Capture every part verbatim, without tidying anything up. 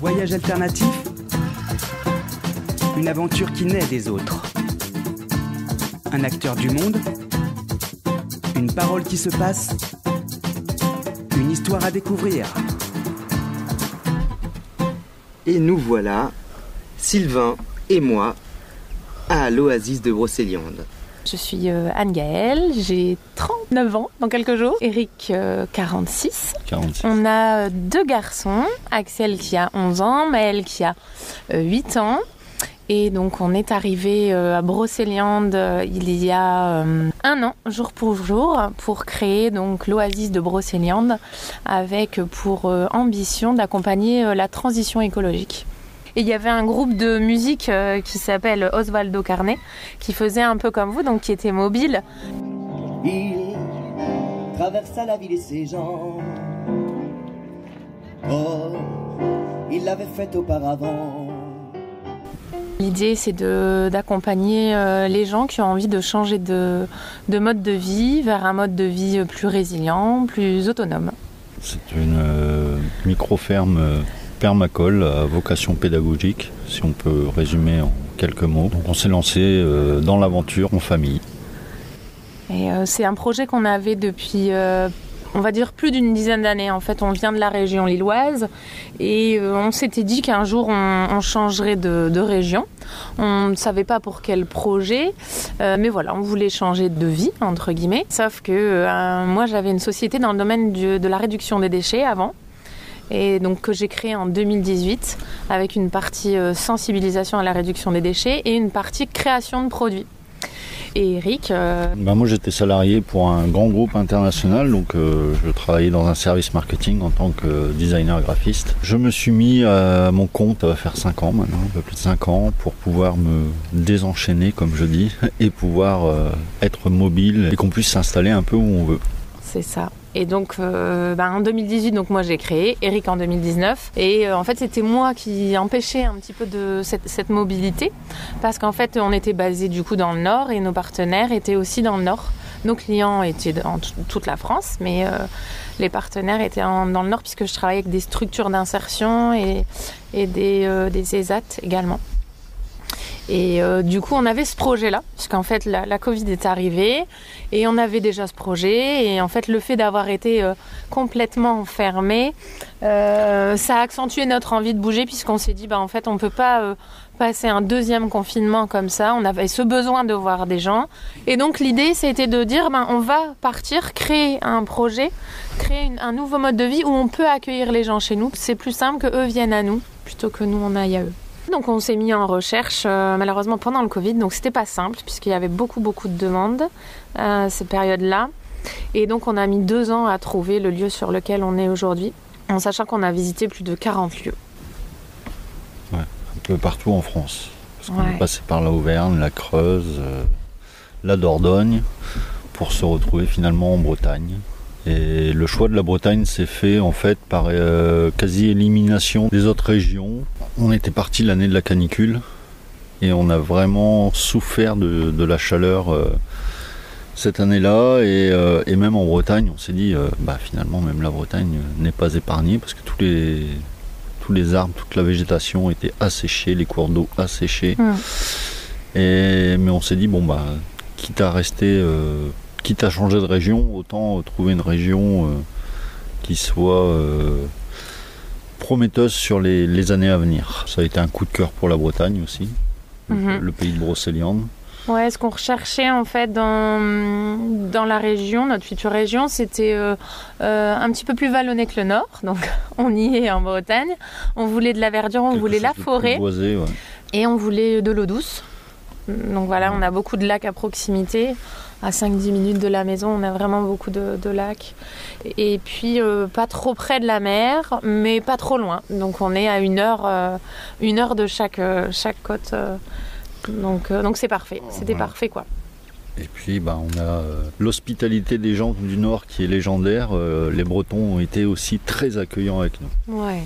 voyage alternatif, une aventure qui naît des autres. Un acteur du monde, une parole qui se passe, une histoire à découvrir. Et nous voilà, Sylvain et moi, à l'Oasis de Brocéliande. Je suis euh, Anne-Gaëlle, j'ai trente-neuf ans dans quelques jours, Eric euh, quarante-six. quarante-six. On a deux garçons, Axel qui a onze ans, Maël qui a euh, huit ans. Et donc on est arrivé euh, à Brocéliande euh, il y a euh, un an, jour pour jour, pour créer donc l'Oasis de Brocéliande avec pour euh, ambition d'accompagner euh, la transition écologique. Et il y avait un groupe de musique euh, qui s'appelle Osvaldo Carnet, qui faisait un peu comme vous, donc qui était mobile. Il traversa la ville et ses gens. Oh, il l'avait fait auparavant. L'idée, c'est de, d'accompagner euh, les gens qui ont envie de changer de, de mode de vie vers un mode de vie plus résilient, plus autonome. C'est une euh, micro-ferme euh, permacole à vocation pédagogique, si on peut résumer en quelques mots. Donc on s'est lancé euh, dans l'aventure en famille. Et euh, c'est un projet qu'on avait depuis, euh, on va dire, plus d'une dizaine d'années. En fait, on vient de la région lilloise et euh, on s'était dit qu'un jour, on, on changerait de, de région. On ne savait pas pour quel projet, euh, mais voilà, on voulait changer de vie, entre guillemets. Sauf que euh, moi, j'avais une société dans le domaine du, de la réduction des déchets avant. Et donc que j'ai créé en deux mille dix-huit avec une partie euh, sensibilisation à la réduction des déchets et une partie création de produits. Et Eric euh... ben Moi j'étais salarié pour un grand groupe international, donc euh, je travaillais dans un service marketing en tant que designer graphiste. Je me suis mis à mon compte, ça va faire cinq ans maintenant, un peu plus de cinq ans, pour pouvoir me désenchaîner comme je dis, et pouvoir euh, être mobile et qu'on puisse s'installer un peu où on veut. C'est ça. Et donc euh, bah en deux mille dix-huit, donc moi j'ai créé, Eric en deux mille dix-neuf. Et euh, en fait c'était moi qui empêchais un petit peu de cette, cette mobilité. Parce qu'en fait on était basé du coup dans le Nord et nos partenaires étaient aussi dans le Nord. Nos clients étaient dans t- toute la France, mais euh, les partenaires étaient en, dans le Nord puisque je travaillais avec des structures d'insertion et, et des, euh, des ESAT également. Et euh, du coup, on avait ce projet-là, puisqu'en fait, la, la Covid est arrivée et on avait déjà ce projet. Et en fait, le fait d'avoir été euh, complètement fermé, euh, ça a accentué notre envie de bouger, puisqu'on s'est dit, bah, en fait, on ne peut pas euh, passer un deuxième confinement comme ça. On avait ce besoin de voir des gens. Et donc, l'idée, c'était de dire, bah, on va partir, créer un projet, créer une, un nouveau mode de vie où on peut accueillir les gens chez nous. C'est plus simple qu'eux viennent à nous, plutôt que nous, on aille à eux. Donc on s'est mis en recherche euh, malheureusement pendant le Covid, donc c'était pas simple puisqu'il y avait beaucoup beaucoup de demandes à cette période-là. Et donc on a mis deux ans à trouver le lieu sur lequel on est aujourd'hui, en sachant qu'on a visité plus de quarante lieux. Ouais, un peu partout en France. Parce qu'on ouais. est passé par la Auvergne, la Creuse, euh, la Dordogne, pour se retrouver finalement en Bretagne. Et le choix de la Bretagne s'est fait en fait par euh, quasi-élimination des autres régions. On était parti l'année de la canicule et on a vraiment souffert de, de la chaleur euh, cette année-là. Et, euh, et même en Bretagne, on s'est dit, euh, bah, finalement même la Bretagne n'est pas épargnée parce que tous les, tous les arbres, toute la végétation était asséchée, les cours d'eau asséchés. Mmh. Et, mais on s'est dit, bon bah, quitte à rester... Euh, Quitte à changer de région, autant trouver une région euh, qui soit euh, prometteuse sur les, les années à venir. Ça a été un coup de cœur pour la Bretagne aussi, mm-hmm. le, le pays de Brocéliande. Ouais, ce qu'on recherchait en fait dans, dans la région, notre future région, c'était euh, euh, un petit peu plus vallonné que le Nord. Donc on y est en Bretagne. On voulait de la verdure, on Quelque voulait la forêt. Boisé, ouais. Et on voulait de l'eau douce. Donc voilà, ouais. On a beaucoup de lacs à proximité. À cinq à dix minutes de la maison, on a vraiment beaucoup de, de lacs. Et puis, euh, pas trop près de la mer, mais pas trop loin. Donc, on est à une heure, euh, une heure de chaque, euh, chaque côte. Euh, donc, euh, donc, c'est parfait. C'était voilà. Parfait, quoi. Et puis, bah, on a euh, l'hospitalité des gens du Nord qui est légendaire. Euh, les Bretons ont été aussi très accueillants avec nous. Ouais.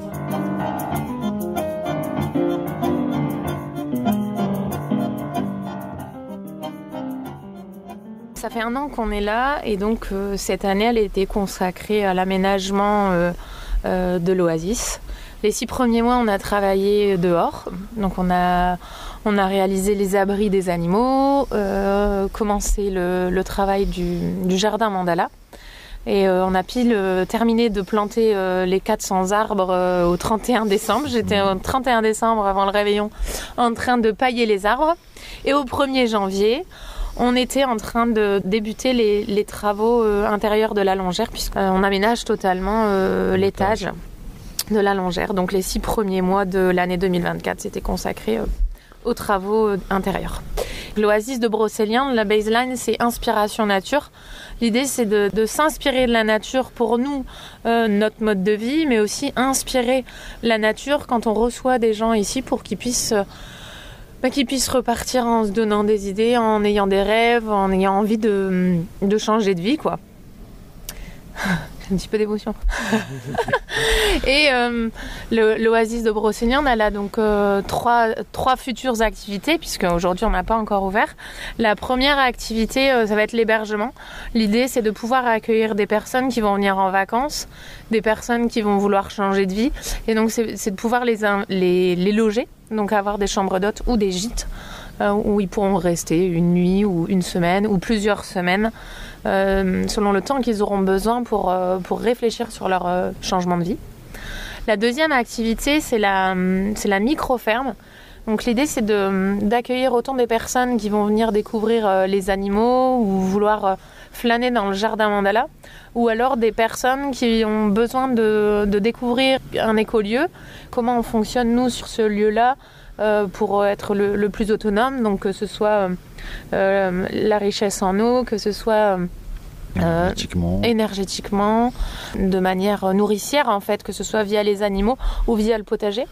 Ça fait un an qu'on est là et donc euh, cette année elle a été consacrée à l'aménagement euh, euh, de l'Oasis. Les six premiers mois, on a travaillé dehors. Donc on a, on a réalisé les abris des animaux, euh, commencé le, le travail du, du jardin mandala. Et euh, on a pile euh, terminé de planter euh, les quatre cents arbres euh, au trente et un décembre. J'étais au trente et un décembre avant le réveillon en train de pailler les arbres. Et au premier janvier, on était en train de débuter les, les travaux euh, intérieurs de la longère puisqu'on aménage totalement euh, l'étage de la longère. Donc les six premiers mois de l'année deux mille vingt-quatre, c'était consacré euh, aux travaux euh, intérieurs. L'oasis de Brocéliande, la baseline, c'est inspiration nature. L'idée, c'est de, de s'inspirer de la nature pour nous, euh, notre mode de vie, mais aussi inspirer la nature quand on reçoit des gens ici pour qu'ils puissent, euh, bah, qu'ils puissent repartir en se donnant des idées, en ayant des rêves, en ayant envie de, de changer de vie, quoi. Un petit peu d'émotion. Et euh, le, l'oasis de Brocéliande, elle a donc euh, trois, trois futures activités, puisque aujourd'hui on n'a pas encore ouvert. La première activité, euh, ça va être l'hébergement. L'idée, c'est de pouvoir accueillir des personnes qui vont venir en vacances, des personnes qui vont vouloir changer de vie. Et donc, c'est, c'est de pouvoir les, les, les loger, donc avoir des chambres d'hôtes ou des gîtes, euh, où ils pourront rester une nuit ou une semaine ou plusieurs semaines. Euh, selon le temps qu'ils auront besoin pour, euh, pour réfléchir sur leur euh, changement de vie. La deuxième activité, c'est la, c'est la micro-ferme. Donc l'idée, c'est de, d'accueillir autant des personnes qui vont venir découvrir euh, les animaux ou vouloir euh, flâner dans le jardin mandala, ou alors des personnes qui ont besoin de, de découvrir un écolieu, comment on fonctionne nous sur ce lieu-là, euh, pour être le, le plus autonome, donc que ce soit euh, euh, la richesse en eau, que ce soit euh, énergétiquement. énergétiquement, de manière nourricière en fait, que ce soit via les animaux ou via le potager.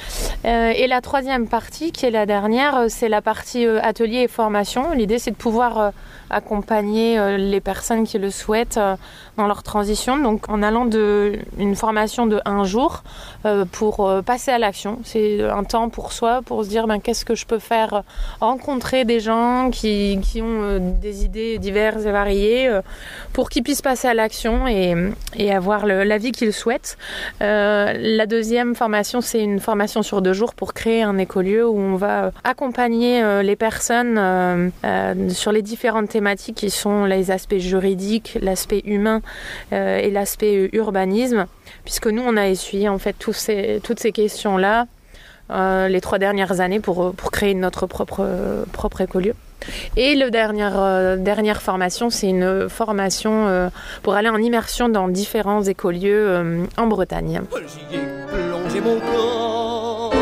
Euh, et la troisième partie, qui est la dernière, c'est la partie euh, atelier et formation. L'idée, c'est de pouvoir euh, accompagner euh, les personnes qui le souhaitent euh, dans leur transition. Donc, en allant de une formation de un jour euh, pour euh, passer à l'action. C'est un temps pour soi, pour se dire ben, qu'est-ce que je peux faire, rencontrer des gens qui, qui ont euh, des idées diverses et variées euh, pour qu'ils puissent passer à l'action et, et avoir le, la vie qu'ils souhaitent. Euh, la deuxième formation, c'est une formation sur deux jours pour créer un écolieu où on va accompagner euh, les personnes euh, euh, sur les différentes thématiques qui sont les aspects juridiques, l'aspect humain euh, et l'aspect urbanisme, puisque nous on a essuyé en fait tous ces, toutes ces questions-là euh, les trois dernières années pour, pour créer notre propre, propre écolieu. Et la dernière, euh, dernière formation, c'est une formation euh, pour aller en immersion dans différents écolieux euh, en Bretagne. J'y ai plongé mon corps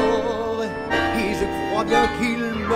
et je crois bien qu'il me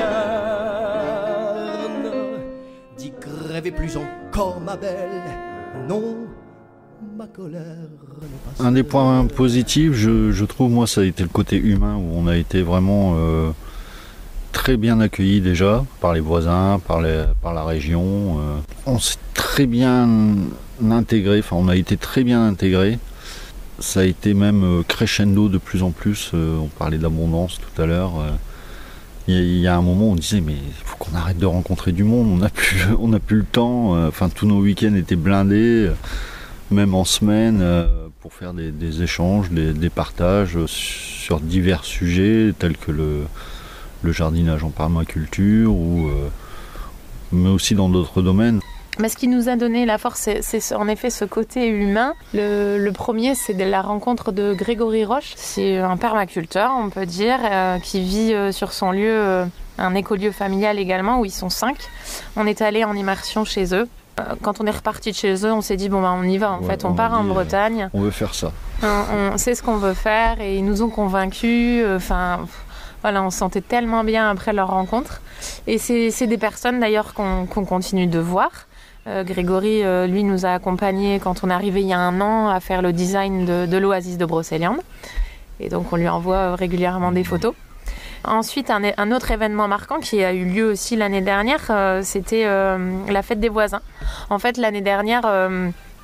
materne. D'y rêver plus encore, ma belle, non, ma colère n'est pas Un des points positifs, je, je trouve, moi, ça a été le côté humain, où on a été vraiment euh, très bien accueillis déjà par les voisins, par, les, par la région. Euh. On s'est très bien intégré, enfin on a été très bien intégré. Ça a été même crescendo de plus en plus. Euh, on parlait d'abondance tout à l'heure. Il euh, y, y a un moment où on disait mais il faut qu'on arrête de rencontrer du monde, on n'a plus, on n'a plus le temps. Enfin, tous nos week-ends étaient blindés, même en semaine, euh, pour faire des, des échanges, des, des partages sur divers sujets tels que le, le jardinage en permaculture, ou, euh, mais aussi dans d'autres domaines. Mais ce qui nous a donné la force, c'est, c'est en effet ce côté humain. Le, le premier, c'est de la rencontre de Grégory Roche. C'est un permaculteur, on peut dire, euh, qui vit euh, sur son lieu, euh, un écolieu familial également, où ils sont cinq. On est allé en immersion chez eux. Euh, quand on est reparti de chez eux, on s'est dit, bon, ben, on y va. En ouais, fait, on, on part en Bretagne. On veut faire ça. On, on sait ce qu'on veut faire et ils nous ont convaincus. Enfin... Euh, Voilà, on se sentait tellement bien après leur rencontre. Et c'est, c'est des personnes d'ailleurs qu'on, qu'on continue de voir. Euh, Grégory, euh, lui, nous a accompagnés quand on est arrivé il y a un an à faire le design de, de l'oasis de Brocéliande. Et donc on lui envoie régulièrement des photos. Ensuite, un, un autre événement marquant qui a eu lieu aussi l'année dernière, euh, c'était euh, la fête des voisins. En fait, l'année dernière... Euh,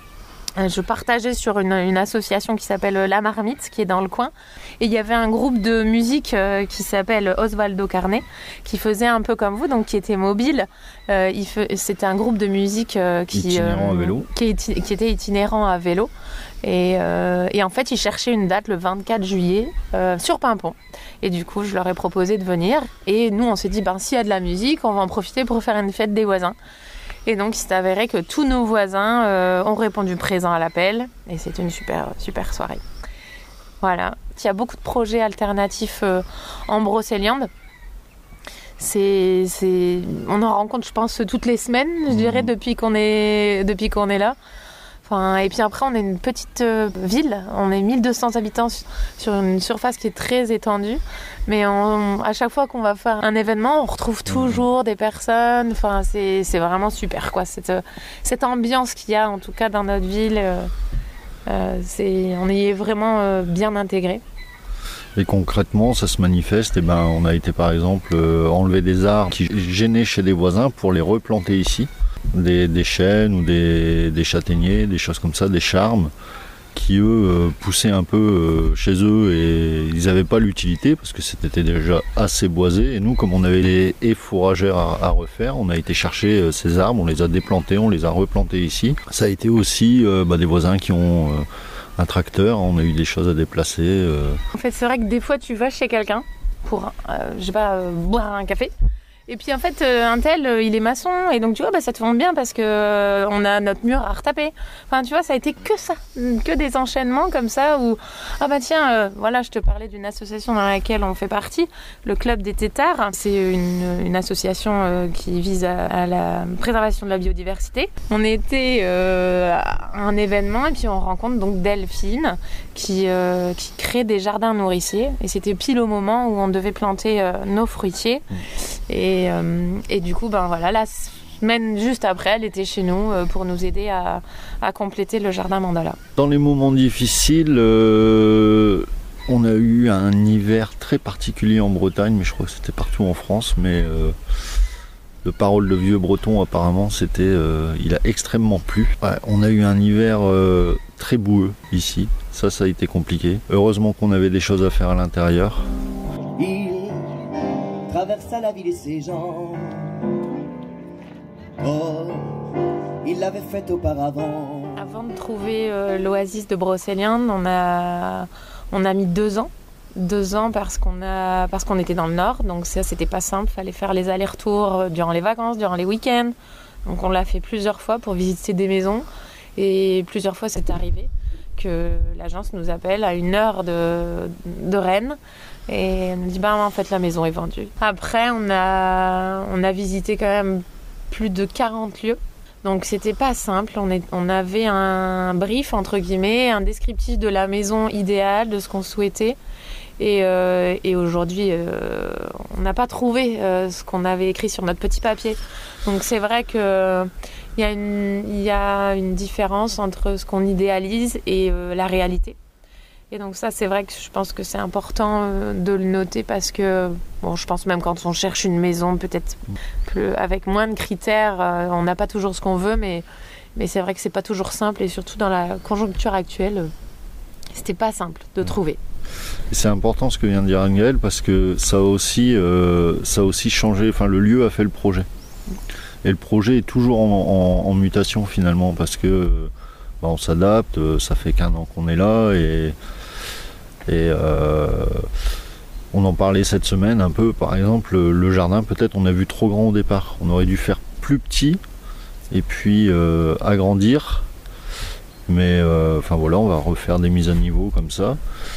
je partageais sur une, une association qui s'appelle La Marmite, qui est dans le coin. Et il y avait un groupe de musique euh, qui s'appelle Osvaldo Carnet, qui faisait un peu comme vous, donc qui était mobile. Euh, il fe... C'était un groupe de musique euh, qui, itinérant euh, à vélo. Qui, iti... qui était itinérant à vélo. Et, euh, et en fait, ils cherchaient une date le vingt-quatre juillet euh, sur Pimpon. Et du coup, je leur ai proposé de venir. Et nous, on s'est dit, ben, s'il y a de la musique, on va en profiter pour faire une fête des voisins. Et donc, il s'est avéré que tous nos voisins euh, ont répondu présent à l'appel. Et c'était une super, super soirée. Voilà. Il y a beaucoup de projets alternatifs euh, en Brocéliande. C'est, c'est... On en rencontre, je pense, toutes les semaines, je dirais, depuis qu'on est, depuis qu'on est là. Enfin, et puis après, on est une petite euh, ville. On est mille deux cents habitants sur, sur une surface qui est très étendue. Mais on, à chaque fois qu'on va faire un événement, on retrouve toujours des personnes. Enfin, c'est, c'est vraiment super, quoi. Cette, cette ambiance qu'il y a, en tout cas, dans notre ville, euh, euh, c'est, on y est vraiment euh, bien intégré. Et concrètement, ça se manifeste. Et ben, on a été, par exemple, euh, enlever des arbres qui gênaient chez des voisins pour les replanter ici. Des, des chênes ou des, des châtaigniers, des choses comme ça, des charmes qui eux euh, poussaient un peu euh, chez eux et ils n'avaient pas l'utilité parce que c'était déjà assez boisé. Et nous, comme on avait les haies fourragères à, à refaire, on a été chercher euh, ces arbres, on les a déplantés, on les a replantés ici. Ça a été aussi euh, bah, des voisins qui ont euh, un tracteur, on a eu des choses à déplacer. Euh. En fait, c'est vrai que des fois, tu vas chez quelqu'un pour, euh, je sais pas, euh, boire un café. Et puis en fait, euh, un tel, euh, il est maçon, et donc tu vois, bah, ça te tombe bien parce que euh, on a notre mur à retaper. Enfin, tu vois, ça a été que ça, que des enchaînements comme ça où, ah bah tiens, euh, voilà, je te parlais d'une association dans laquelle on fait partie, le Club des Têtards. C'est une, une association euh, qui vise à, à la préservation de la biodiversité. On était euh, à un événement et puis on rencontre donc Delphine qui, euh, qui crée des jardins nourriciers. Et c'était pile au moment où on devait planter euh, nos fruitiers. Et Et, euh, et du coup, ben voilà, la semaine juste après, elle était chez nous euh, pour nous aider à, à compléter le jardin mandala. Dans les moments difficiles, euh, on a eu un hiver très particulier en Bretagne, mais je crois que c'était partout en France. Mais euh, de paroles de vieux breton, apparemment, c'était, euh, il a extrêmement plu. Ouais, on a eu un hiver euh, très boueux ici. Ça, ça a été compliqué. Heureusement qu'on avait des choses à faire à l'intérieur. Traversa la ville et ses gens. Oh, il l'avait fait auparavant. Avant de trouver euh, l'oasis de Brocéliande, on a, on a mis deux ans. Deux ans parce qu'on, a, parce qu'on était dans le nord, donc ça c'était pas simple. Il fallait faire les allers-retours durant les vacances, durant les week-ends. Donc on l'a fait plusieurs fois pour visiter des maisons. Et plusieurs fois c'est arrivé que l'agence nous appelle à une heure de, de Rennes. Et on nous dit, bah, en fait, la maison est vendue. Après, on a, on a visité quand même plus de quarante lieux. Donc, c'était pas simple. On, est, on avait un brief, entre guillemets, un descriptif de la maison idéale, de ce qu'on souhaitait. Et, euh, et aujourd'hui, euh, on n'a pas trouvé euh, ce qu'on avait écrit sur notre petit papier. Donc, c'est vrai qu'il y a une, il y a une différence entre ce qu'on idéalise et euh, la réalité. Et donc ça, c'est vrai que je pense que c'est important de le noter parce que, bon, je pense même quand on cherche une maison, peut-être plus, avec moins de critères, euh, on n'a pas toujours ce qu'on veut, mais, mais c'est vrai que c'est pas toujours simple et surtout dans la conjoncture actuelle, c'était pas simple de trouver. Et c'est important ce que vient de dire Angèle parce que ça a aussi, euh, ça a aussi changé, enfin le lieu a fait le projet. Et le projet est toujours en, en, en mutation finalement parce que bah, on s'adapte, ça fait qu'un an qu'on est là et Et euh, on en parlait cette semaine un peu, par exemple, le jardin, peut-être on a vu trop grand au départ. On aurait dû faire plus petit et puis euh, agrandir. Mais enfin euh, voilà, on va refaire des mises à niveau comme ça.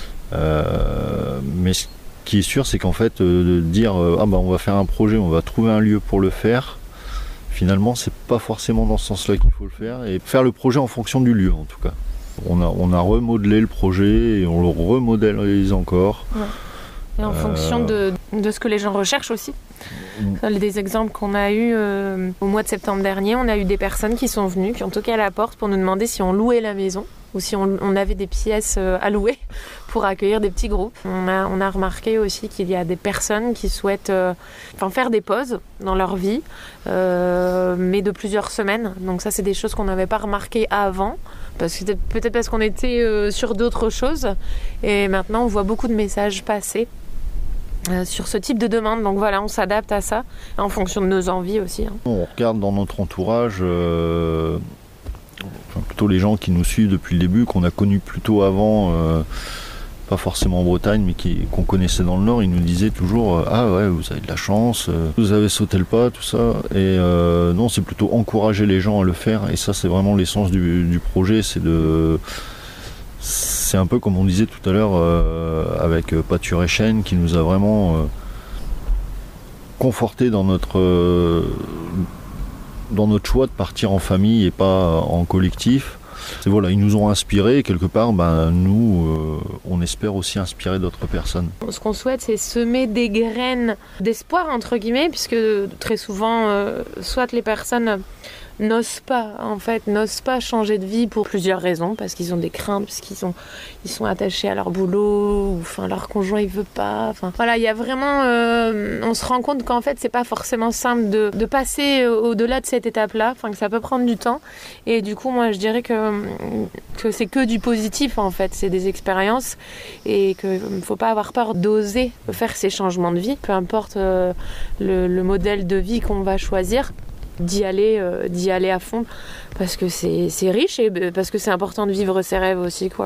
Euh, mais ce qui est sûr, c'est qu'en fait, euh, de dire euh, ah bah on va faire un projet, on va trouver un lieu pour le faire. Finalement, c'est pas forcément dans ce sens-là qu'il faut le faire. Et faire le projet en fonction du lieu, en tout cas. On a, on a remodelé le projet et on le remodélise encore. Ouais. Et en euh... fonction de, de ce que les gens recherchent aussi. Mmh. Des exemples qu'on a eus euh, au mois de septembre dernier, on a eu des personnes qui sont venues, qui ont toqué à la porte pour nous demander si on louait la maison ou si on, on avait des pièces euh, à louer pour accueillir des petits groupes. On a, on a remarqué aussi qu'il y a des personnes qui souhaitent euh, enfin, faire des pauses dans leur vie, euh, mais de plusieurs semaines. Donc ça, c'est des choses qu'on n'avait pas remarquées avant. Parce que peut-être parce qu'on était euh, sur d'autres choses. Et maintenant, on voit beaucoup de messages passer euh, sur ce type de demande. Donc voilà, on s'adapte à ça en fonction de nos envies aussi. Hein. On regarde dans notre entourage, euh, enfin, plutôt les gens qui nous suivent depuis le début, qu'on a connus plutôt avant, euh, pas forcément en Bretagne, mais qui, qu'on connaissait dans le Nord. Ils nous disaient toujours euh, « Ah ouais, vous avez de la chance, euh, vous avez sauté le pas, tout ça ». Et euh, non, c'est plutôt encourager les gens à le faire. Et ça, c'est vraiment l'essence du, du projet, c'est de... C'est un peu comme on disait tout à l'heure euh, avec Pâture et Chêne, qui nous a vraiment euh, conforté dans notre, euh, dans notre choix de partir en famille et pas en collectif. C'est, voilà, ils nous ont inspirés et quelque part, ben, nous, euh, on espère aussi inspirer d'autres personnes. Ce qu'on souhaite, c'est semer des graines d'espoir, entre guillemets, puisque très souvent, euh, soit les personnes n'osent pas, en fait, n'osent pas changer de vie pour plusieurs raisons, parce qu'ils ont des craintes, parce qu'ils sont, ils sont attachés à leur boulot, ou enfin, leur conjoint, il veut pas. Enfin, voilà, il y a vraiment... Euh, on se rend compte qu'en fait, c'est pas forcément simple de, de passer au-delà de cette étape-là, enfin, que ça peut prendre du temps. Et du coup, moi, je dirais que, que c'est que du positif, en fait. C'est des expériences et qu'il ne faut pas avoir peur d'oser faire ces changements de vie, peu importe euh, le, le modèle de vie qu'on va choisir. d'y aller, euh, d'y aller à fond parce que c'est, c'est riche et parce que c'est important de vivre ses rêves aussi, quoi.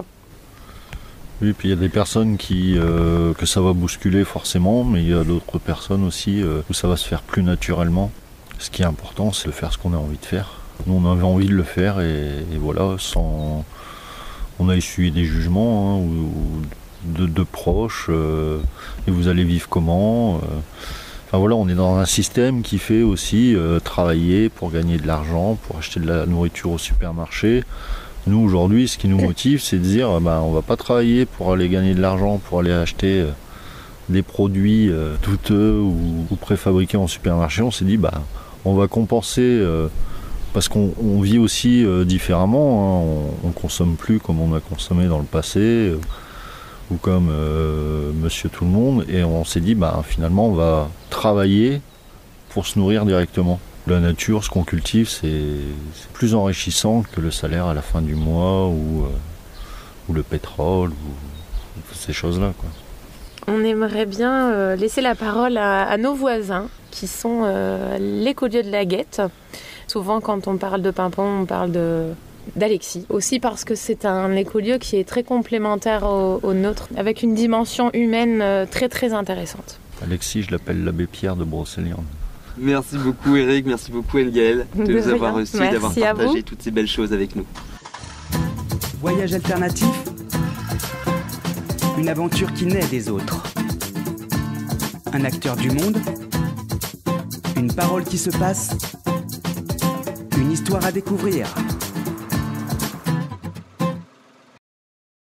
Oui, puis il y a des personnes qui, euh, que ça va bousculer forcément, mais il y a d'autres personnes aussi euh, où ça va se faire plus naturellement. Ce qui est important, c'est de faire ce qu'on a envie de faire. Nous, on avait envie de le faire et, et voilà, sans... on a essuyé des jugements hein, ou, ou de, de proches, euh, et vous allez vivre comment euh, Enfin voilà, on est dans un système qui fait aussi euh, travailler pour gagner de l'argent, pour acheter de la nourriture au supermarché. Nous aujourd'hui, ce qui nous motive, c'est de dire, bah, on va pas travailler pour aller gagner de l'argent, pour aller acheter euh, des produits euh, douteux ou, ou préfabriqués en supermarché. On s'est dit, bah, on va compenser euh, parce qu'on on vit aussi euh, différemment. Hein. On, on consomme plus comme on a consommé dans le passé. Euh, ou comme euh, Monsieur Tout-le-Monde, et on s'est dit, bah, finalement, on va travailler pour se nourrir directement. La nature, ce qu'on cultive, c'est, c'est plus enrichissant que le salaire à la fin du mois, ou, euh, ou le pétrole, ou, ou ces choses-là, quoi. On aimerait bien euh, laisser la parole à, à nos voisins, qui sont euh, l'écolieu de la Guette. Souvent, quand on parle de Pimpon, on parle de... d'Alexis, aussi parce que c'est un écolieu qui est très complémentaire au, au nôtre, avec une dimension humaine très très intéressante. Alexis, je l'appelle l'abbé Pierre de Brocéliande. Merci beaucoup Eric, merci beaucoup Ngaël de, de nous avoir reçus, merci d'avoir partagé toutes ces belles choses avec nous. Voyage alternatif, une aventure qui naît des autres. Un acteur du monde, une parole qui se passe, une histoire à découvrir.